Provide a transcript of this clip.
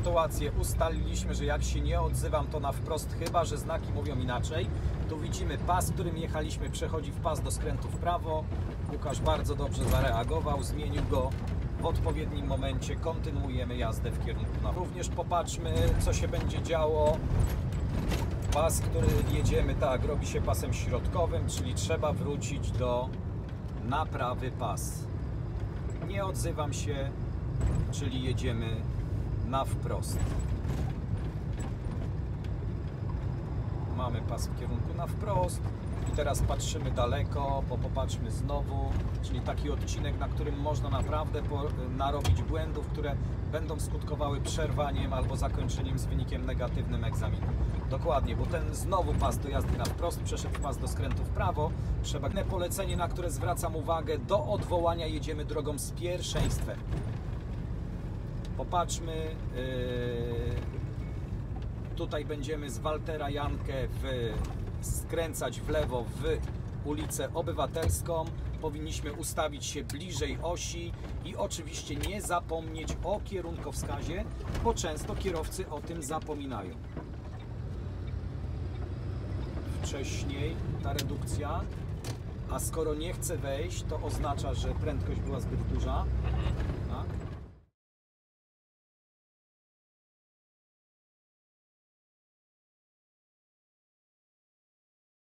sytuację ustaliliśmy, że jak się nie odzywam, to na wprost, chyba że znaki mówią inaczej. Tu widzimy pas, którym jechaliśmy, przechodzi w pas do skrętu w prawo. Łukasz bardzo dobrze zareagował, zmienił go w odpowiednim momencie. Kontynuujemy jazdę w kierunku na... Również popatrzmy, co się będzie działo. Pas, który jedziemy, tak, robi się pasem środkowym, czyli trzeba wrócić do naprawy pas. Nie odzywam się, czyli jedziemy na wprost. Mamy pas w kierunku na wprost i teraz patrzymy daleko, bo popatrzmy znowu, czyli taki odcinek, na którym można naprawdę narobić błędów, które będą skutkowały przerwaniem albo zakończeniem z wynikiem negatywnym egzaminu. Dokładnie, bo ten znowu pas do jazdy na wprost przeszedł w pas do skrętu w prawo. Trzeba polecenie, na które zwracam uwagę, do odwołania jedziemy drogą z pierwszeństwem. Popatrzmy, tutaj będziemy z Waltera Jankę skręcać w lewo w ulicę Obywatelską. Powinniśmy ustawić się bliżej osi i oczywiście nie zapomnieć o kierunkowskazie, bo często kierowcy o tym zapominają. Wcześniej ta redukcja, a skoro nie chce wejść, to oznacza, że prędkość była zbyt duża. Tak?